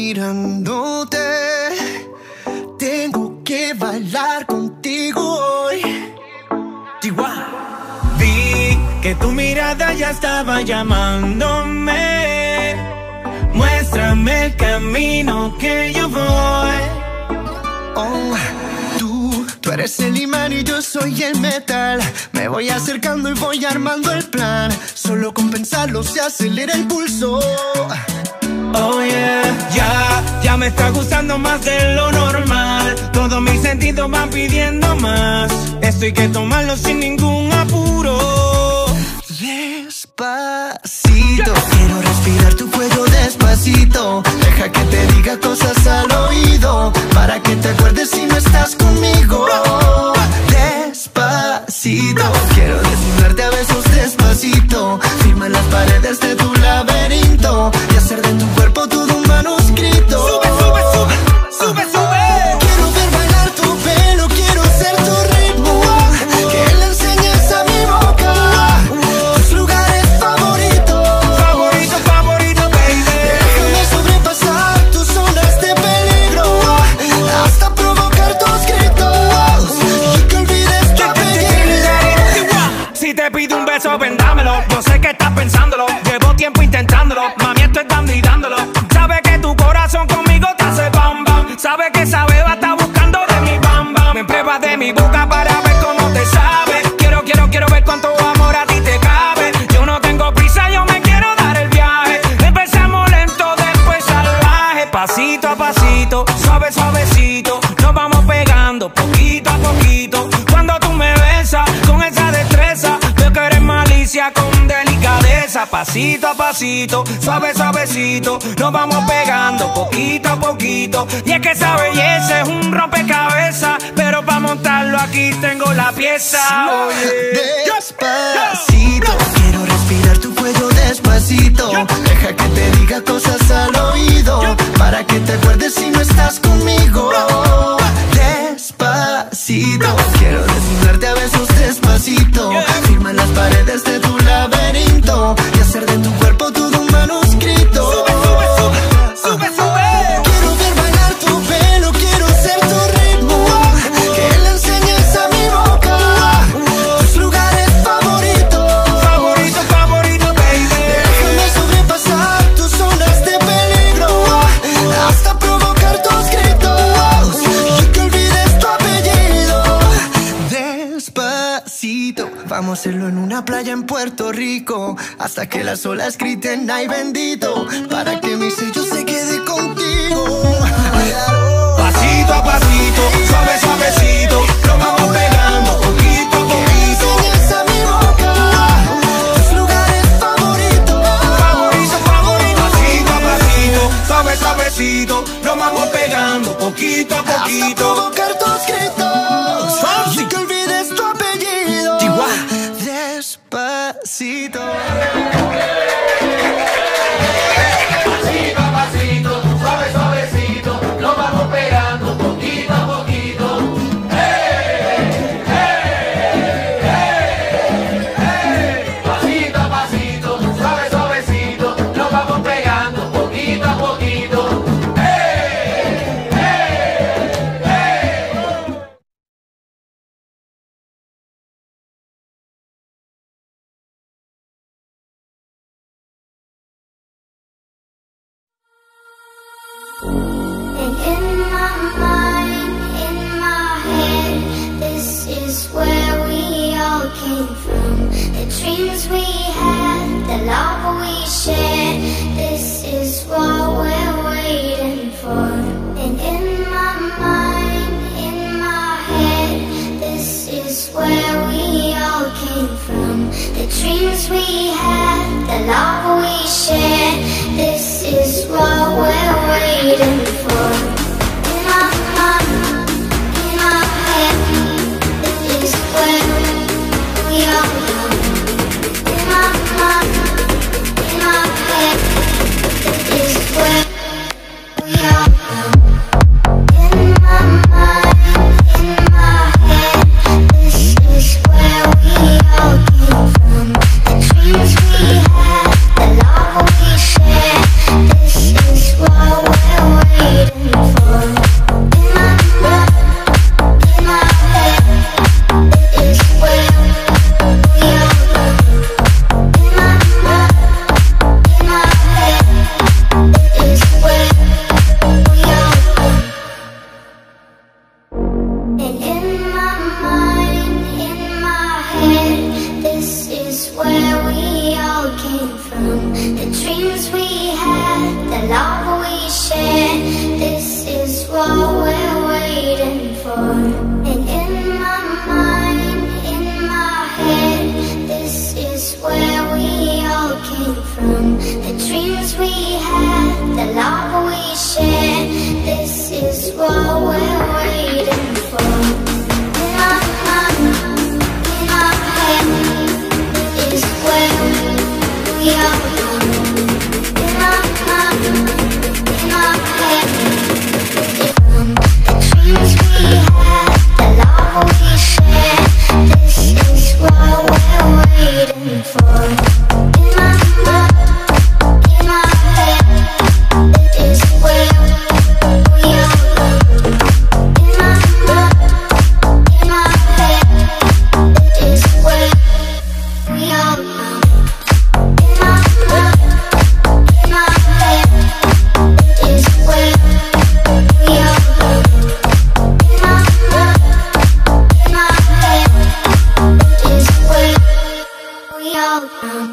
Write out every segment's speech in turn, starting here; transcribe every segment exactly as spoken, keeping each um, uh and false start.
mirándote. Tengo que bailar contigo hoy. Chihuahua. Vi que tu mirada ya estaba llamándome. Muéstrame el camino que yo voy. Oh, tú, tú eres el imán y yo soy el metal. Me voy acercando y voy armando el plan. Solo con pensarlo se acelera el pulso. Oh yeah, ya, ya me está gustando más de lo normal. Todos mis sentidos van pidiendo más. Esto hay que tomarlo sin ningún apuro. Despacito, quiero respirar tu cuello despacito. Deja que te diga cosas al oído, para que te acuerdes si no estás conmigo. Despacito, quiero desnudarte a besos despacito. Firma en las paredes de tu laberinto y hacer de tu cuerpo todo un manuscrito. Sube, sube, sube, sube, sube. Quiero ver bailar tu pelo, quiero ser tu ritmo. Que le enseñes a mi boca tus lugares favoritos. Favorito, favorito, baby. Déjame sobrepasar tus zonas de peligro, hasta provocar tus gritos y que olvides tu apellido. Si te pido un beso, vendámelo. Yo sé que estás pensándolo, llevo tiempo intentándolo. Mami, estoy dando y dándolo. Sabe que tu corazón conmigo te hace bam bam. Sabe que esa beba está buscando de mi bam bam. Me pruebas de mi boca para ver cómo te sabe. Quiero, quiero, quiero ver cuánto amor a ti te cabe. Yo no tengo prisa, yo me quiero dar el viaje. Empezamos lento, después salvaje. Pasito a pasito, suave, suavecito. Nos vamos pegando poquito a poquito. Cuando tú me besas con esa destreza, veo que eres malicia con delicadeza. Pasito a pasito, suave, suavecito. Nos vamos pegando poquito a poquito. Y es que esa belleza es un rompecabezas, pero para montarlo aquí tengo la pieza. Oye. Despacito, quiero respirar tu cuello despacito. Deja que te diga cosas al oído, para que te acuerdes si no estás conmigo. Despacito, quiero desnudarte a besos despacito. Firma en las paredes de tu laberinto y hacer de tu cuerpo todo un manuscrito. Sube, sube, sube, sube, sube. Quiero ver bailar tu pelo, quiero ser tu ritmo. Que le enseñes a mi boca tus lugares favoritos. Favorito, favorito, baby. Déjame sobrepasar tus zonas de peligro, hasta provocar tus gritos y que olvides tu apellido. Despacito, vamos a hacerlo en una playa en Puerto Rico, hasta que las olas griten ay bendito, para que mi sello se quede contigo. Pasito a pasito, suave, suavecito. Lo vamos pegando poquito a poquito. Enseñes a mi boca tus lugares favoritos. Favorito, favorito. Pasito a pasito, suave, suavecito. Lo vamos pegando poquito a Hasta poquito. provocar tus gritos y que olvides tu apellido. Chihuahua. Despacito. Pasito a pasito, suave, suavecito, lo vamos pegando poquito a poquito. ¡Hey! ¡Hey! ¡Hey! ¡Hey! Pasito a pasito, suave, suavecito, lo vamos pegando poquito a poquito. ¡Hey! ¡Hey! ¡Hey! And in my mind, in my head, this is where we all came from. The dreams we had, the love we shared, this is what we're waiting for. And in my mind, in my head, this is where we all came from. The dreams we had, the love we shared, this is what we're waiting for. In my mind, in my head, this is where we all come. In my mind, in my head, this is where we all come. In my mind, in my head, this is where we all came from. The dreams we had, the love we shared, this is what we're what we're waiting for. In our mind, in our head is where we are going. In our mind, in our head is um, the dreams we had, the love we share. This is what we're waiting for. In our mind, in our head is where we are going. In our mind, in our head is where we are going. In our mind, in our head is where we are going. In our mind, in our head is where we are going.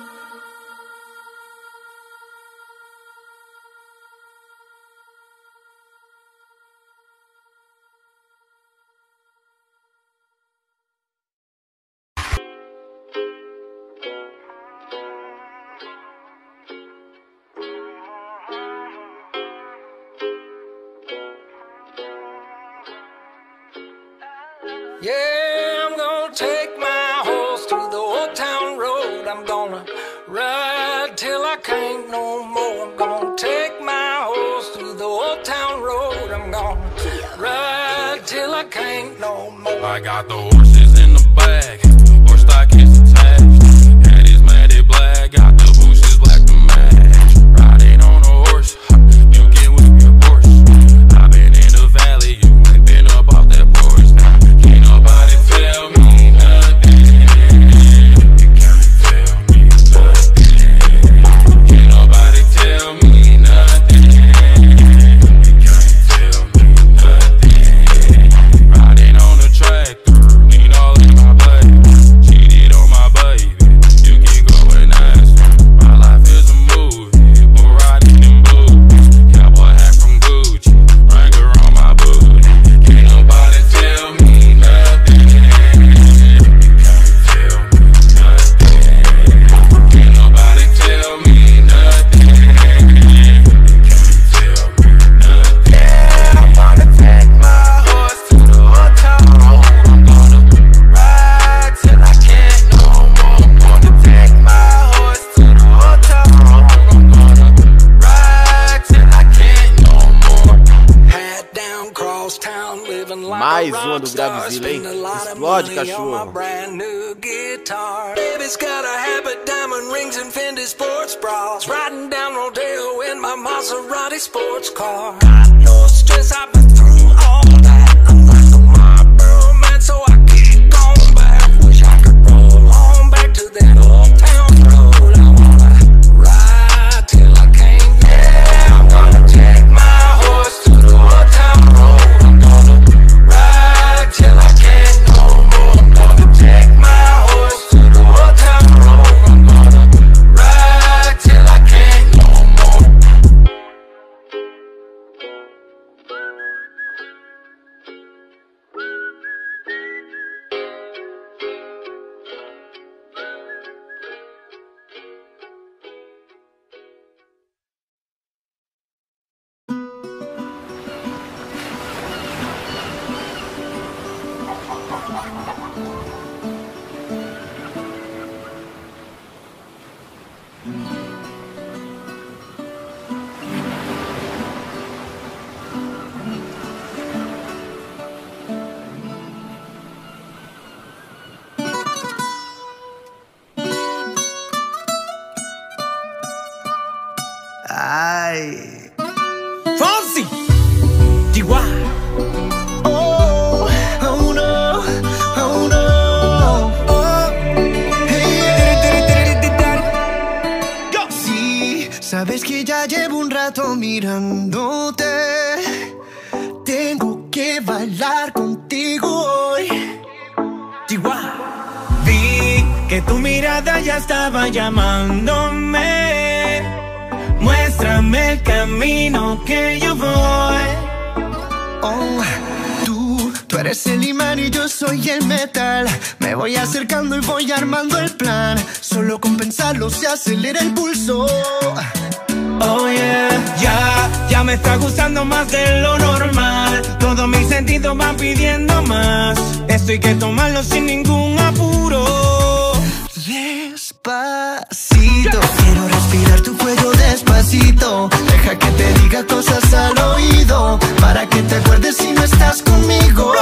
Yeah, I'm gonna take my horse to the old town road. I'm gonna ride till I can't no more. I'm gonna take my horse to the old town road. I'm gonna ride till I can't no more. I got the horses in the bag, horse stock is attached, and it's matted black, got the bushes black to match. Riding on a horse, you can whip your Porsche. I've been in the valley, you ain't been up off that porch. Now, can't nobody tell me nothing. You can't tell me nothing. Can't nobody tell me nothing. You can't tell me nothing. Riding on the tractor, lean all in my blood. Cheated on my baby, you can go and ask her. My life is a movie, but riding in boots. Cowboy hat from Gucci, Wrangler on my booty. Can't nobody tell me nothing. You can't tell me nothing. Can't nobody tell me nothing. You can't tell me nothing. Yeah, I'm gonna take my horse to the old town road. I'm gonna ride till I can't no more. I'm gonna take my horse to the old town road. I'm gonna ride till I can't no more. Hat down, cross town, living like Mais a uma rock do star. Gravezilla, hein? Spend a lot of Explode, money on my cachorro. brand new guitar. Baby's got a habit, diamond rings and Fendi sports bras. Riding down Rodeo in my Maserati sports car. Got no stress, I've been through all that. I'm like a Marlboro man, so I keep going back. Wish I could roll on back to that old town road. I wanna ride till I can't. Yeah, I'm gonna take my horse to the old town road. I'm gonna ride till I can't no more. I'm gonna take my horse to the old town road. I'm gonna ride till I can't no more. Ay. Fonsi, G Y. Oh, oh no, oh no. Oh, hey, yeah. Sí, sabes que ya llevo un rato mirándote. Tengo que bailar contigo hoy. G Y. Vi que tu mirada ya estaba llamándome. Muéstrame el camino que yo voy. Oh, tú, tú eres el imán y yo soy el metal. Me voy acercando y voy armando el plan. Solo con pensarlo se acelera el pulso. Oh yeah, ya, ya me está gustando más de lo normal. Todos mis sentidos van pidiendo más. Esto hay que tomarlo sin ningún apuro. Despacito, quiero respirar tu cuello despacito. Deja que te diga cosas al oído, para que te acuerdes si no estás conmigo.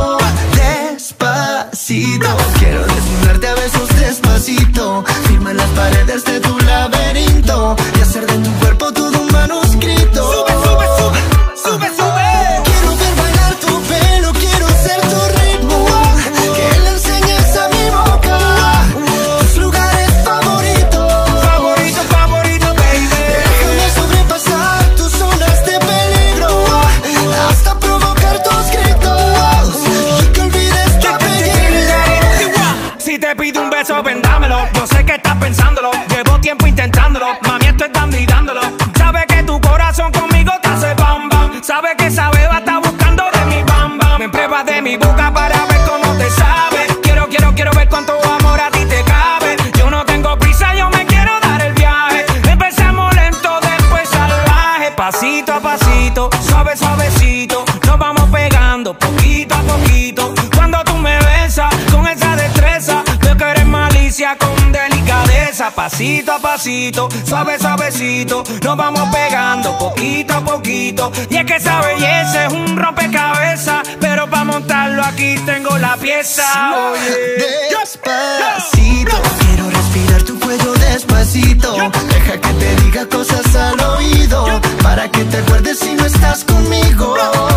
Despacito, quiero desnudarte a besos despacito. Firma en las paredes de tu laberinto y hacer de tu cuerpo todo un manuscrito. Sube, sube, sube, sube, sube. Quiero ver bailar tu pelo, quiero ser tu ritmo, que le enseñes a mi boca tus lugares favoritos. Favorito, favorito, baby. Déjame sobrepasar tus zonas de peligro, hasta provocar tus gritos y que olvides tu apellido. Si te pido un beso, vendámelo. Yo sé que estás pensándolo, llevo tiempo intentándolo. Mami, esto es dando y dándolo. Sabe que tu corazón conmigo te hace bam bam. Sabe que esa beba está buscando de mi bam bam. Me pruebas de mi boca para ver cómo te sabe. Quiero, quiero, quiero ver cuánto amor a ti te cabe. Yo no tengo prisa, yo me quiero dar el viaje. Empezamos lento, después salvaje. Pasito a pasito, suave, suavecito. Nos vamos pegando poquito a poquito. Cuando tú me besas con esa destreza, veo que eres malicia con delicadeza. Pasito a pasito, suave, suavecito. Nos vamos pegando poquito a poquito. Y es que esa belleza es un rompecabezas, pero para montarlo aquí tengo la pieza. Oye, Despacito, quiero respirar tu cuello despacito. Deja que te diga cosas al oído, para que te acuerdes si no estás conmigo.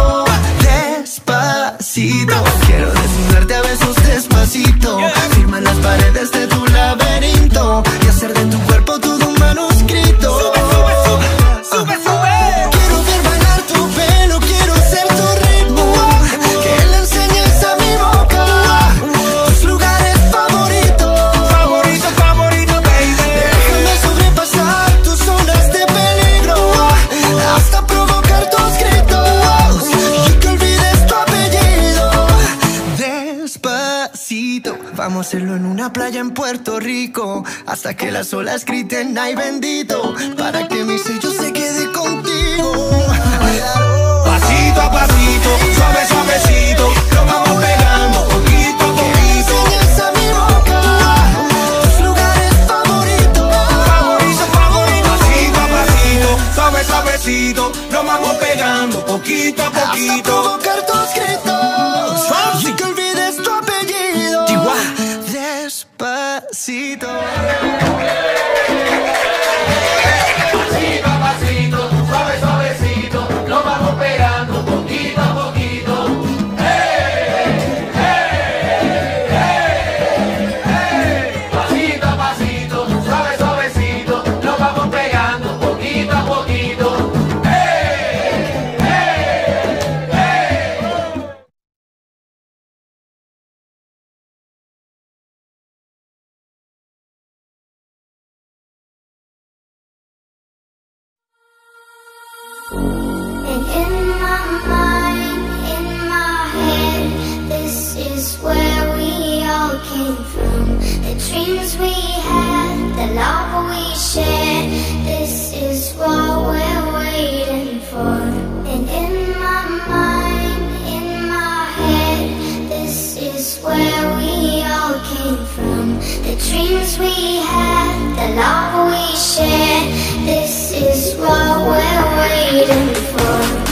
Despacito, quiero desnudarte a besos despacito. Firma en las paredes de tu laberinto y hacer de tu cuerpo todo un manuscrito. sube, sube, sube, sube, sube. Quiero ver bailar tu pelo, quiero ser tu ritmo, que le enseñes a mi boca tus lugares favoritos. Favorito, favorito, baby. Déjame sobrepasar tus zonas de peligro, hasta provocar tus gritos y que olvides tu apellido. Despacito, vamos a hacerlo en una playa en Puerto Rico, hasta que las olas griten ay bendito, para que mi sello se quede contigo. Pasito a pasito, suave, suavecito. Nos vamos pegando poquito a poquito. Enseñas a mi boca tus lugares favoritos. Favorito, favorito. Pasito a pasito, suave, suavecito. Nos vamos pegando poquito a Hasta poquito. provocar tus gritos y que olvides tu apellido. Despacito. Pasito a pasito, suave, suavecito, lo vamos pegando poquito a poquito. ¡Hey! ¡Hey! ¡Hey! ¡Hey! Pasito a pasito, suave, suavecito, lo vamos pegando poquito a poquito. ¡Hey! ¡Hey! ¡Hey! And in my mind, in my head, this is where we all came from. The dreams we had, the love we shared, this is what we're waiting for. And in my mind, in my head, this is where we all came from. The dreams we had, the love we shared, this is what we're waiting for.